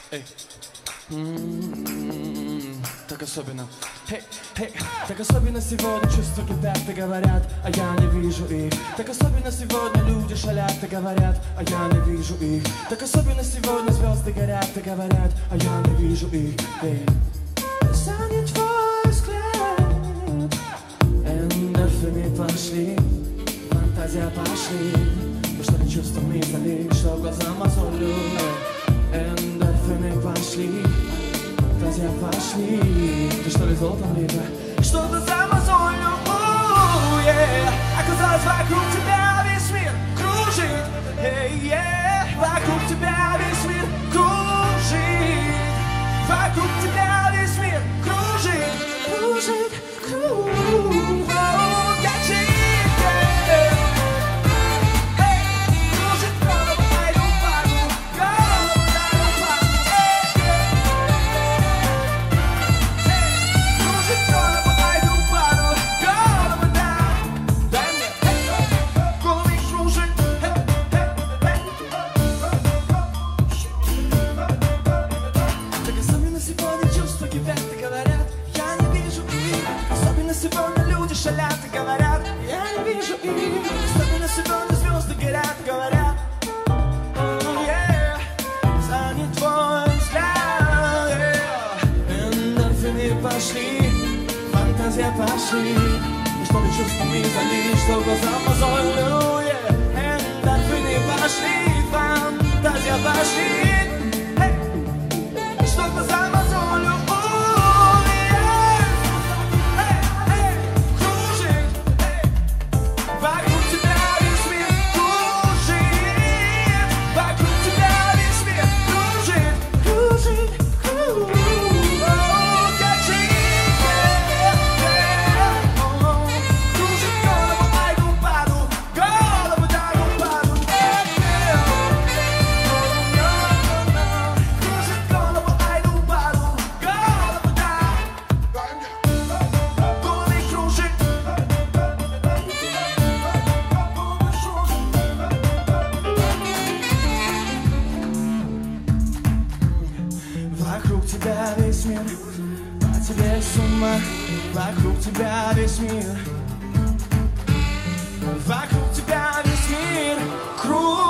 Эй. Так особенно. Так особенно сегодня чувства кипят и говорят, а я не вижу их. Так особенно сегодня люди шалят и говорят, а я не вижу их. Так особенно сегодня звезды горят и говорят, а я не вижу их. Занят твой взгляд, эндорфины пошли, фантазия пошли. Ну что ли чувствами залить, что глаза мозолю. Эндорфины пошли, фантазия пошли. Ты что ли золотом либо что-то за мозолью, оказалось вокруг тебя весь мир кружит, вокруг тебя весь мир кружит, вокруг тебя весь мир кружит, кружит, кружит. Сегодня люди шалят и говорят, я не вижу их. Особенно сегодня звезды горят и говорят, занят твой взгляд. Эндорфины пошли, фантазия пошли. И что ты чувствами залить, что глаза мозолю. Эндорфины пошли, фантазия пошли. Что глаза мозолю. Вокруг тебя весь мир, по тебе с ума. Вокруг тебя весь мир, вокруг тебя весь мир круг.